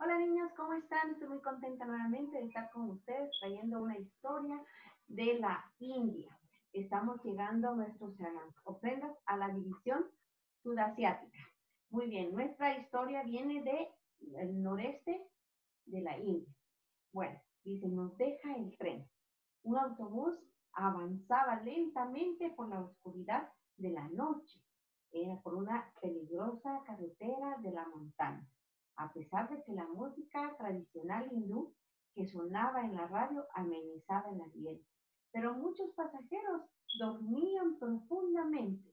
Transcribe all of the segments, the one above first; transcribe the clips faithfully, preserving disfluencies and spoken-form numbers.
Hola niños, ¿cómo están? Estoy muy contenta nuevamente de estar con ustedes trayendo una historia de la India. Estamos llegando a nuestras ofrendas a la división sudasiática. Muy bien, nuestra historia viene del noreste de la India. Bueno, dice, nos deja el tren. Un autobús avanzaba lentamente por la oscuridad de la noche. Era por una peligrosa carretera de la montaña. A pesar de que la música tradicional hindú que sonaba en la radio amenizaba el ambiente. Pero muchos pasajeros dormían profundamente.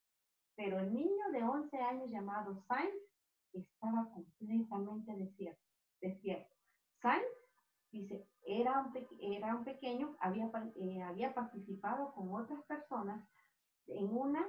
Pero el niño de once años llamado Sainz estaba completamente despierto. despierto. Sainz dice, era un, era un pequeño, había, eh, había participado con otras personas en una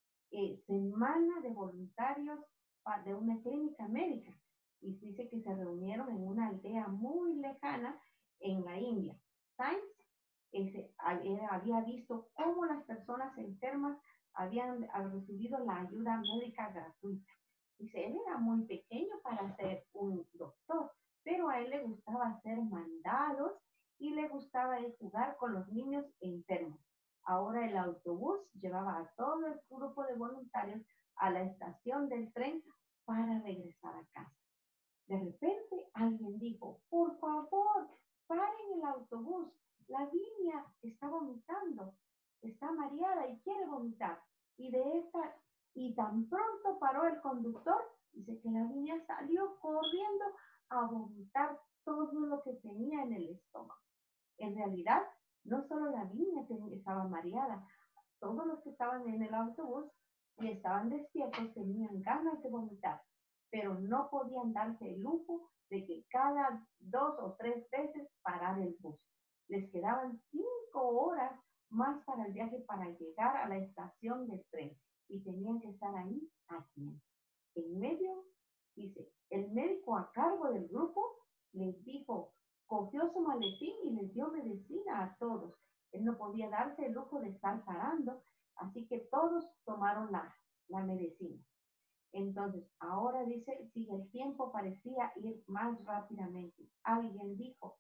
eh, semana de voluntarios de una clínica médica. Y dice que se reunieron en una aldea muy lejana en la India. Sainz ese, había visto cómo las personas enfermas habían recibido la ayuda médica gratuita. Dice, él era muy pequeño para ser un doctor, pero a él le gustaba hacer mandados y le gustaba jugar con los niños enfermos. Ahora el autobús llevaba a todo el grupo de voluntarios a la estación del tren para regresar a casa. De repente alguien dijo, por favor, paren el autobús. La niña está vomitando, está mareada y quiere vomitar. Y de esta, y tan pronto paró el conductor, dice que la niña salió corriendo a vomitar todo lo que tenía en el estómago. En realidad, no solo la niña estaba mareada, todos los que estaban en el autobús y estaban despiertos tenían ganas de vomitar, pero no podían darse el lujo de que cada dos o tres veces parar el bus. Les quedaban cinco horas más para el viaje para llegar a la estación del tren y tenían que estar ahí a tiempo. En medio, dice, el médico a cargo del grupo les dijo, cogió su maletín y les dio medicina a todos. Él no podía darse el lujo de estar parando, así que todos tomaron la, la medicina. Entonces, ahora dice, si el tiempo parecía ir más rápidamente, alguien dijo,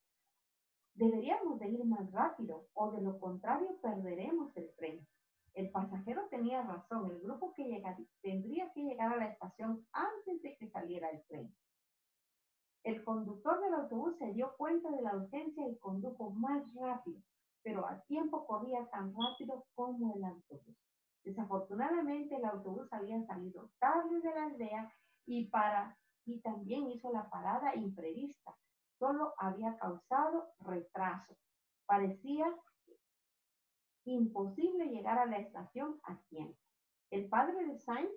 deberíamos de ir más rápido o de lo contrario perderemos el tren. El pasajero tenía razón, el grupo que llega, tendría que llegar a la estación antes de que saliera el tren. El conductor del autobús se dio cuenta de la urgencia y condujo más rápido, pero a tiempo corría tan rápido como el autobús. Desafortunadamente, el autobús había salido tarde de la aldea y, para, y también hizo la parada imprevista. Solo había causado retraso. Parecía imposible llegar a la estación a tiempo. El padre de Sainz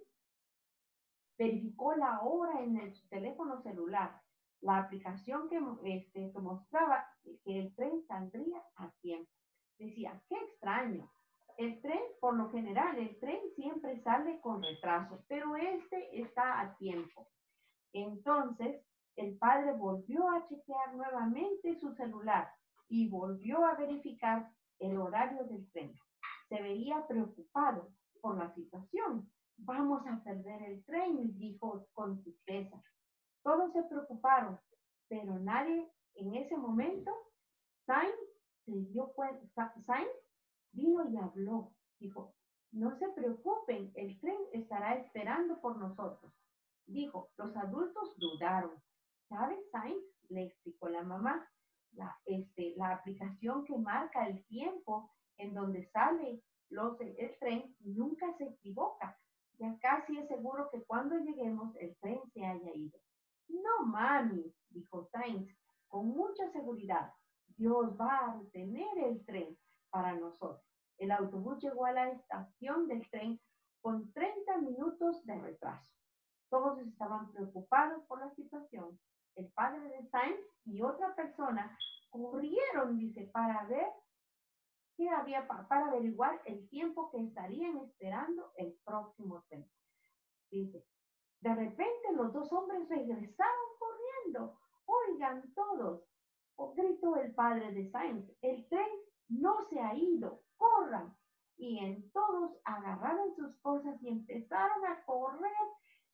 verificó la hora en el teléfono celular, la aplicación que, este, que mostraba que el tren saldría a tiempo. Decía, qué extraño. El tren, por lo general, el tren siempre sale con retraso, pero este está a tiempo. Entonces, el padre volvió a chequear nuevamente su celular y volvió a verificar el horario del tren. Se veía preocupado por la situación. Vamos a perder el tren, dijo con tristeza. Todos se preocuparon, pero nadie en ese momento, Sainz se dio cuenta, Sainz vino y habló, dijo, no se preocupen, el tren estará esperando por nosotros. Dijo, los adultos dudaron. ¿Sabes, Sainz? Le explicó la mamá. La, este, la aplicación que marca el tiempo en donde sale los, el tren nunca se equivoca. Ya casi es seguro que cuando lleguemos el tren se haya ido. No, mami, dijo Sainz con mucha seguridad. Dios va a retener el tren para nosotros. El autobús llegó a la estación del tren con treinta minutos de retraso. Todos estaban preocupados por la situación. El padre de Sainz y otra persona corrieron, dice, para ver qué había, para averiguar el tiempo que estarían esperando el próximo tren. Dice, de repente los dos hombres regresaron corriendo. Oigan todos, oh, gritó el padre de Sainz, el tren no se ha ido, corran. Y en todos agarraron sus cosas y empezaron a correr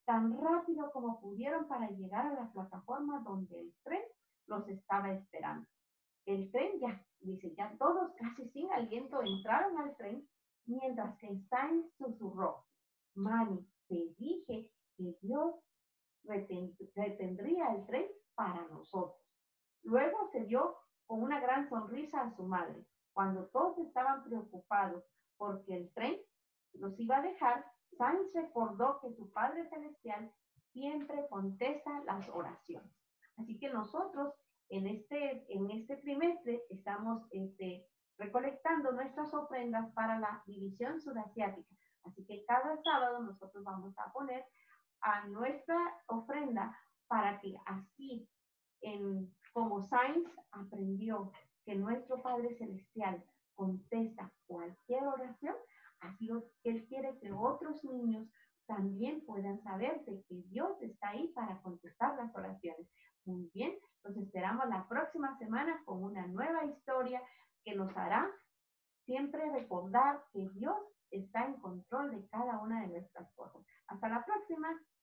tan rápido como pudieron para llegar a la plataforma donde el tren los estaba esperando. El tren ya, dice, ya todos casi sin aliento entraron al tren, mientras que Stein susurró: Mami, te dije que Dios reten retendría el tren para nosotros. Luego se dio con una gran sonrisa a su madre. Cuando todos estaban preocupados porque el tren los iba a dejar, Sainz recordó que su Padre Celestial siempre contesta las oraciones. Así que nosotros en este, en este trimestre estamos este, recolectando nuestras ofrendas para la división sudasiática. Así que cada sábado nosotros vamos a poner a nuestra ofrenda para que así, en, como Sainz aprendió que nuestro Padre Celestial contesta cualquier oración, así Él quiere que otros niños también puedan saber de que Dios está ahí para contestar las oraciones. Muy bien, los esperamos la próxima semana con una nueva historia que nos hará siempre recordar que Dios está en control de cada una de nuestras cosas. Hasta la próxima.